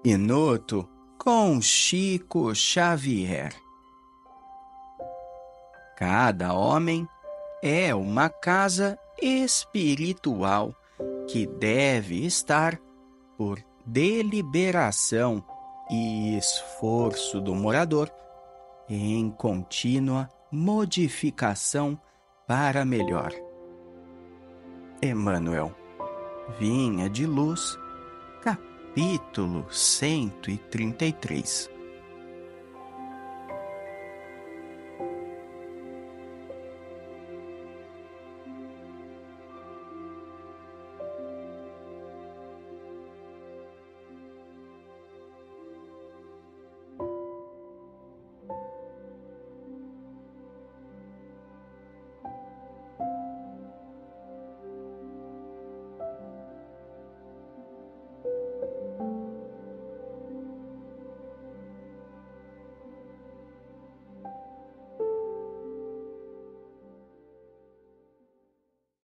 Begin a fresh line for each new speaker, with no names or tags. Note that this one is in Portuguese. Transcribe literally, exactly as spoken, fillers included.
Minuto com Chico Xavier. Cada homem é uma casa espiritual que deve estar por deliberação e esforço do morador em contínua modificação para melhor. Emmanuel, Vinha de Luz, capítulo cento e trinta e três.